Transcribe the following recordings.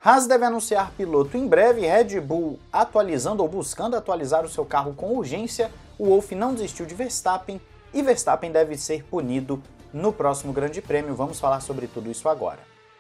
Haas deve anunciar piloto em breve, Red Bull atualizando ou buscando atualizar o seu carro com urgência, o Wolff não desistiu de Verstappen e Verstappen deve ser punido no próximo Grande Prêmio. Vamos falar sobre tudo isso agora.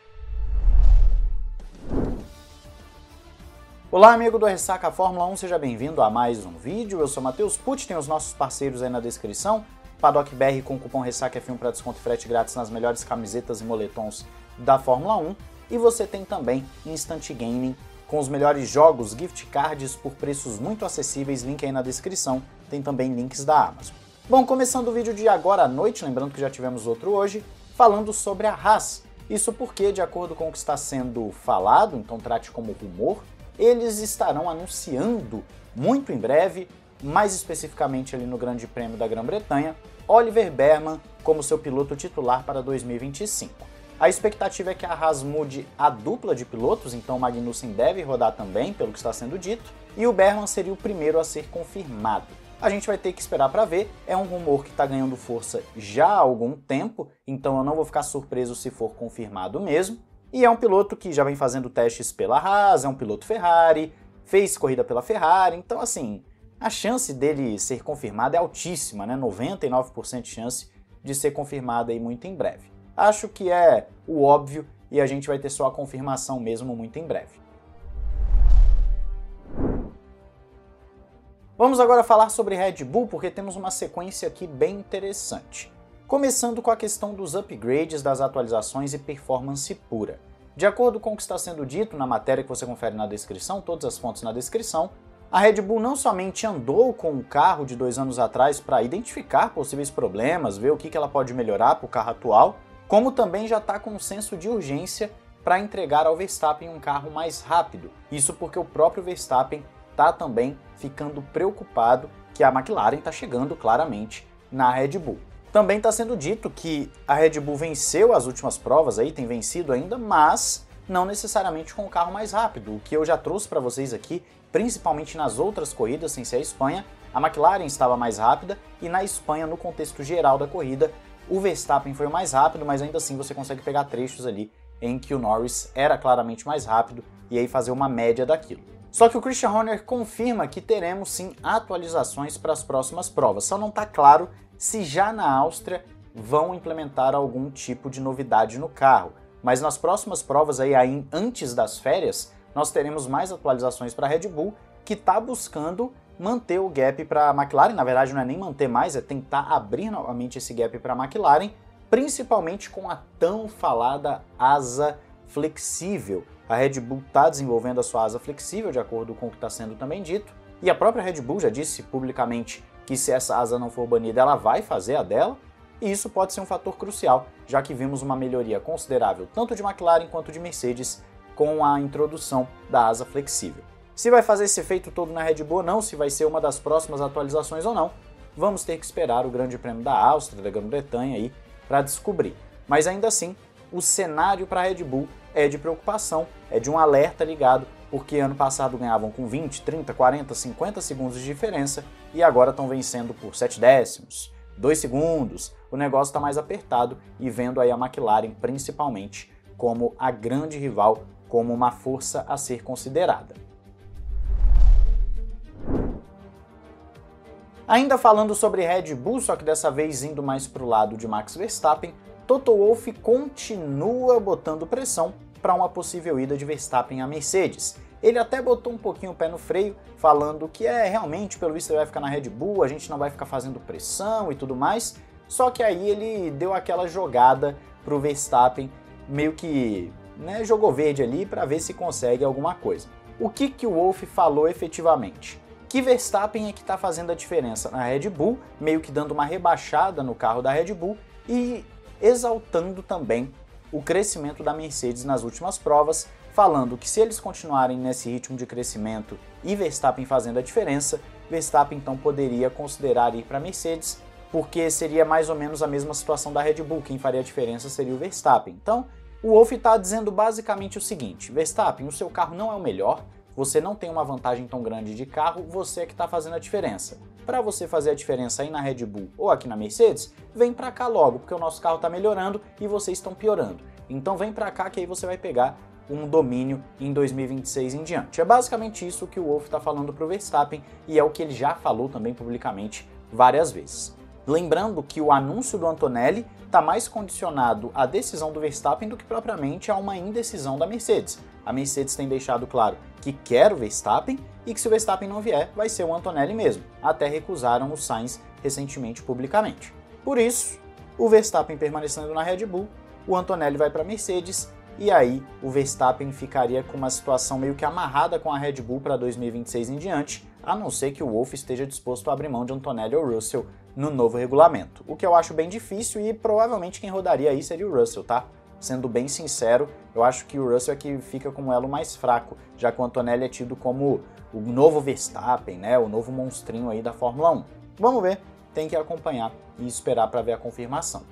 Olá amigo do Ressaca Fórmula 1, seja bem-vindo a mais um vídeo. Eu sou Matheus Pucci, tem os nossos parceiros aí na descrição. Paddock BR com o cupom RessacaF1 para desconto e frete grátis nas melhores camisetas e moletons da Fórmula 1. E você tem também Instant Gaming com os melhores jogos, gift cards por preços muito acessíveis, link aí na descrição, tem também links da Amazon. Bom, começando o vídeo de agora à noite, lembrando que já tivemos outro hoje, falando sobre a Haas. Isso porque, de acordo com o que está sendo falado, então trate como rumor, eles estarão anunciando muito em breve, mais especificamente ali no Grande Prêmio da Grã-Bretanha, Oliver Bearman como seu piloto titular para 2025. A expectativa é que a Haas mude a dupla de pilotos, então o Magnussen deve rodar também, pelo que está sendo dito, e o Bearman seria o primeiro a ser confirmado. A gente vai ter que esperar para ver, é um rumor que está ganhando força já há algum tempo, então eu não vou ficar surpreso se for confirmado mesmo. E é um piloto que já vem fazendo testes pela Haas, é um piloto Ferrari, fez corrida pela Ferrari, então assim, a chance dele ser confirmado é altíssima, né? 99% de chance de ser confirmado aí muito em breve. Acho que é o óbvio e a gente vai ter só a confirmação mesmo muito em breve. Vamos agora falar sobre Red Bull, porque temos uma sequência aqui bem interessante. Começando com a questão dos upgrades, das atualizações e performance pura. De acordo com o que está sendo dito na matéria que você confere na descrição, todas as fontes na descrição, a Red Bull não somente andou com o carro de 2 anos atrás para identificar possíveis problemas, ver o que ela pode melhorar para o carro atual, como também já está com um senso de urgência para entregar ao Verstappen um carro mais rápido. Isso porque o próprio Verstappen está também ficando preocupado que a McLaren está chegando claramente na Red Bull. Também está sendo dito que a Red Bull venceu as últimas provas, aí tem vencido ainda, mas não necessariamente com o carro mais rápido. O que eu já trouxe para vocês aqui, principalmente nas outras corridas, sem ser a Espanha, a McLaren estava mais rápida e na Espanha, no contexto geral da corrida, o Verstappen foi o mais rápido, mas ainda assim você consegue pegar trechos ali em que o Norris era claramente mais rápido e aí fazer uma média daquilo. Só que o Christian Horner confirma que teremos sim atualizações para as próximas provas, só não está claro se já na Áustria vão implementar algum tipo de novidade no carro. Mas nas próximas provas, aí antes das férias, nós teremos mais atualizações para a Red Bull, que está buscando manter o gap para a McLaren. Na verdade, não é nem manter mais, é tentar abrir novamente esse gap para a McLaren, principalmente com a tão falada asa flexível. A Red Bull está desenvolvendo a sua asa flexível, de acordo com o que está sendo também dito, e a própria Red Bull já disse publicamente que se essa asa não for banida, ela vai fazer a dela, e isso pode ser um fator crucial, já que vimos uma melhoria considerável tanto de McLaren quanto de Mercedes com a introdução da asa flexível. Se vai fazer esse efeito todo na Red Bull ou não, se vai ser uma das próximas atualizações ou não, vamos ter que esperar o Grande Prêmio da Áustria, da Grã-Bretanha aí, para descobrir. Mas ainda assim, o cenário para a Red Bull é de preocupação, é de um alerta ligado, porque ano passado ganhavam com 20, 30, 40, 50 segundos de diferença e agora estão vencendo por 7 décimos, 2 segundos, o negócio está mais apertado e vendo aí a McLaren principalmente como a grande rival, como uma força a ser considerada. Ainda falando sobre Red Bull, só que dessa vez indo mais para o lado de Max Verstappen, Toto Wolff continua botando pressão para uma possível ida de Verstappen à Mercedes. Ele até botou um pouquinho o pé no freio, falando que realmente, pelo visto ele vai ficar na Red Bull, a gente não vai ficar fazendo pressão e tudo mais, só que aí ele deu aquela jogada pro Verstappen, meio que jogou verde ali para ver se consegue alguma coisa. O que o Wolff falou efetivamente? Que Verstappen é que está fazendo a diferença na Red Bull, meio que dando uma rebaixada no carro da Red Bull e exaltando também o crescimento da Mercedes nas últimas provas, falando que se eles continuarem nesse ritmo de crescimento e Verstappen fazendo a diferença, Verstappen então poderia considerar ir para a Mercedes, porque seria mais ou menos a mesma situação da Red Bull, quem faria a diferença seria o Verstappen. Então, o Wolff está dizendo basicamente o seguinte: Verstappen, o seu carro não é o melhor, você não tem uma vantagem tão grande de carro, você é que está fazendo a diferença. Para você fazer a diferença aí na Red Bull ou aqui na Mercedes, vem para cá logo, porque o nosso carro está melhorando e vocês estão piorando. Então vem para cá que aí você vai pegar um domínio em 2026 em diante. É basicamente isso que o Wolff está falando para o Verstappen e é o que ele já falou também publicamente várias vezes. Lembrando que o anúncio do Antonelli está mais condicionado à decisão do Verstappen do que propriamente a uma indecisão da Mercedes. A Mercedes tem deixado claro que quer o Verstappen e que se o Verstappen não vier, vai ser o Antonelli mesmo. Até recusaram o Sainz recentemente publicamente. Por isso, o Verstappen permanecendo na Red Bull, o Antonelli vai para a Mercedes e aí o Verstappen ficaria com uma situação meio que amarrada com a Red Bull para 2026 em diante, a não ser que o Wolff esteja disposto a abrir mão de Antonelli ou Russell no novo regulamento, o que eu acho bem difícil e provavelmente quem rodaria aí seria o Russell, tá? Sendo bem sincero, eu acho que o Russell é que fica com o elo mais fraco, já que o Antonelli é tido como o novo Verstappen, né? O novo monstrinho aí da Fórmula 1. Vamos ver, tem que acompanhar e esperar para ver a confirmação.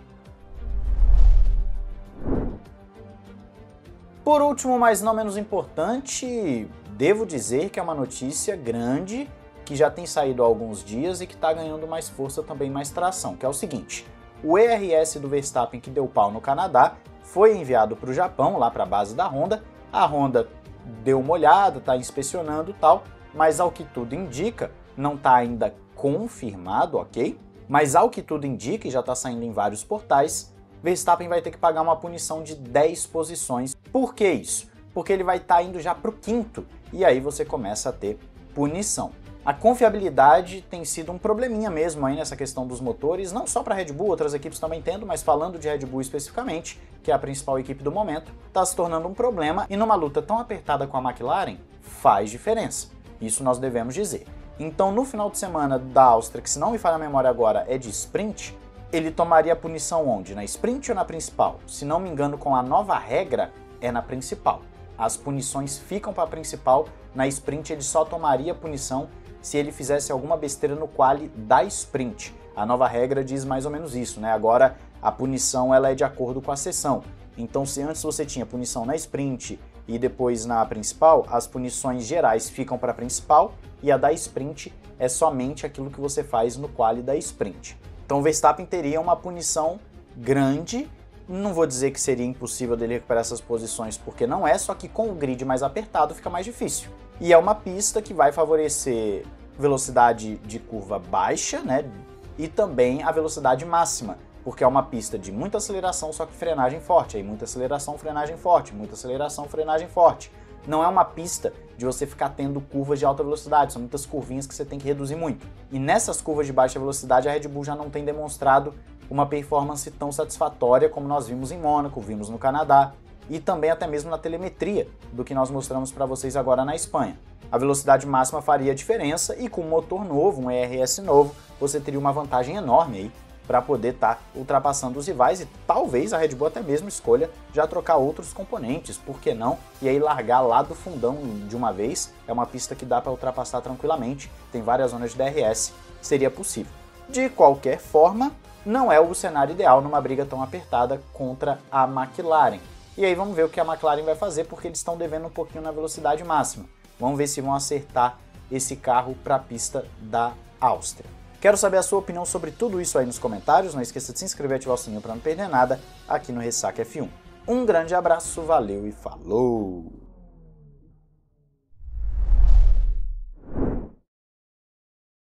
Por último, mas não menos importante, devo dizer que é uma notícia grande que já tem saído há alguns dias e que está ganhando mais força também, mais tração, que é o seguinte: o ERS do Verstappen que deu pau no Canadá foi enviado para o Japão, lá para a base da Honda. A Honda deu uma olhada, está inspecionando e tal, mas ao que tudo indica, não está ainda confirmado, ok? Mas ao que tudo indica, e já está saindo em vários portais, Verstappen vai ter que pagar uma punição de 10 posições. Por que isso? Porque ele vai estar indo já para o quinto, e aí você começa a ter punição. A confiabilidade tem sido um probleminha mesmo aí nessa questão dos motores, não só para a Red Bull, outras equipes também tendo, mas falando de Red Bull especificamente, que é a principal equipe do momento, está se tornando um problema e numa luta tão apertada com a McLaren, faz diferença. Isso nós devemos dizer. Então no final de semana da Áustria, que se não me falha a memória agora é de sprint, ele tomaria a punição onde? Na sprint ou na principal? Se não me engano, com a nova regra, é na principal. As punições ficam para a principal, na sprint ele só tomaria punição se ele fizesse alguma besteira no quali da sprint. A nova regra diz mais ou menos isso, né? Agora a punição ela é de acordo com a sessão. Então se antes você tinha punição na sprint e depois na principal, as punições gerais ficam para a principal e a da sprint é somente aquilo que você faz no quali da sprint. Então o Verstappen teria uma punição grande. Não vou dizer que seria impossível dele recuperar essas posições, porque não é, só que com o grid mais apertado fica mais difícil. E é uma pista que vai favorecer velocidade de curva baixa, né? E também a velocidade máxima, porque é uma pista de muita aceleração, só que frenagem forte. Aí muita aceleração, frenagem forte, muita aceleração, frenagem forte. Não é uma pista de você ficar tendo curvas de alta velocidade, são muitas curvinhas que você tem que reduzir muito. E nessas curvas de baixa velocidade a Red Bull já não tem demonstrado uma performance tão satisfatória como nós vimos em Mônaco, vimos no Canadá e também até mesmo na telemetria do que nós mostramos para vocês agora na Espanha. A velocidade máxima faria diferença e com um motor novo, um ERS novo, você teria uma vantagem enorme aí para poder estar ultrapassando os rivais e talvez a Red Bull até mesmo escolha já trocar outros componentes, por que não? E aí largar lá do fundão de uma vez, é uma pista que dá para ultrapassar tranquilamente, tem várias zonas de DRS, seria possível. De qualquer forma, não é o cenário ideal numa briga tão apertada contra a McLaren. E aí vamos ver o que a McLaren vai fazer, porque eles estão devendo um pouquinho na velocidade máxima. Vamos ver se vão acertar esse carro para a pista da Áustria. Quero saber a sua opinião sobre tudo isso aí nos comentários. Não esqueça de se inscrever e ativar o sininho para não perder nada aqui no Ressaca F1. Um grande abraço, valeu e falou!